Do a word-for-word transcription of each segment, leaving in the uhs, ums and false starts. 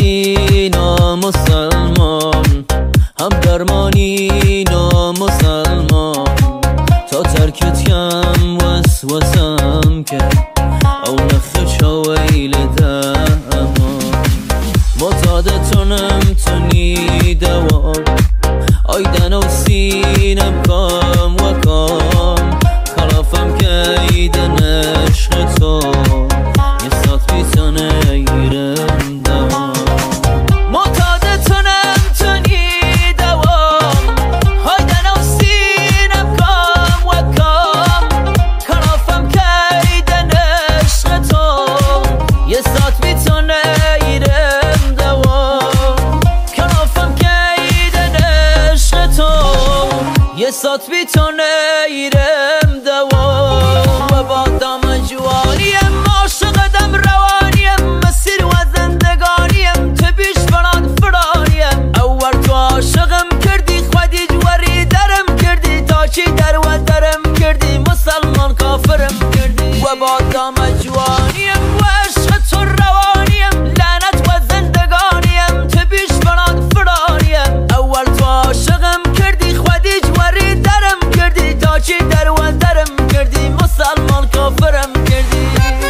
دردی نامسلمان، هم درمانی نامسلمان. تا ترکت کم وسوسم کرد او نخ چاویل دهمان. متعادتونم تونی دوام آیدن و سینم کام و کام. خلافم که ایدن عشق تو یه سات بیتانه ایرم دوام. متعادتونم تونی دوام آیدن و سینم کام و کام. خلافم که ایدن عشق تو یه سات بیتانه ایرم دوام. خلافم که ایدن عشق تو یه سات بیتانه ایرم دوام. و با دام جوانیم عاشقدم روانیم، مسیر و زندگانیم تو بیش فراد فرانیم. اول تو عاشقم کردی خودی جوری درم کردی، تا چی در و درم کردی مسلمان کافرم کردی. و با دام جوانیم و عشق تو روانیم، لعنت و زندگانیم تو بیش فراد فرانیم. اول تو عاشقم کردی خودی جوری درم کردی، تا چی در و درم کردی مسلمان کافرم کردی.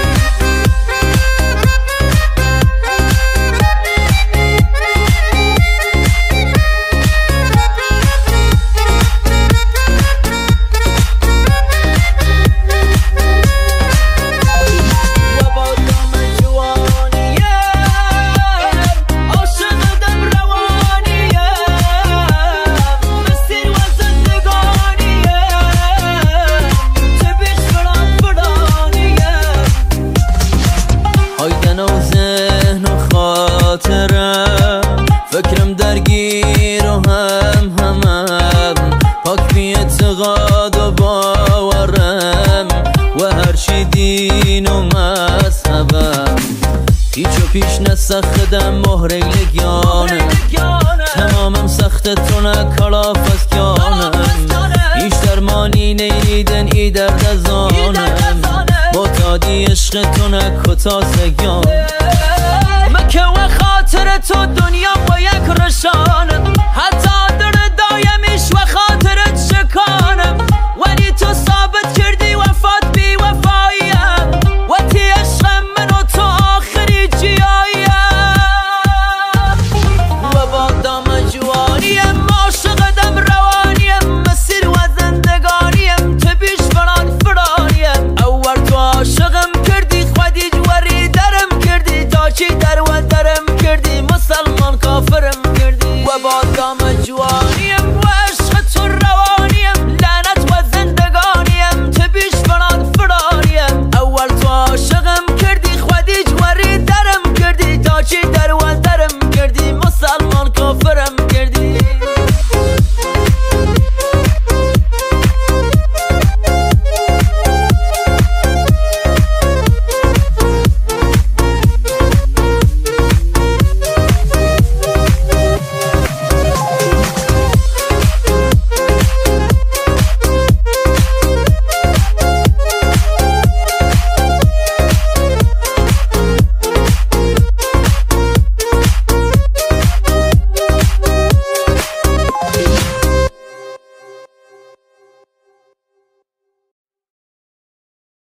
فکرم درگیر و هم همم، پاک بی اعتقاد و باورم و هرچی دین و مذهبم. هیچو پیش نسخدم مهره لگیانم، تمامم سخت تونه کلافت کیانم. هیچ درمانی نیدن ای درد ازانم، معتادی عشق تونه کتاسگیان. مکه و خاطر تو دنیا با یک رشانم، حتی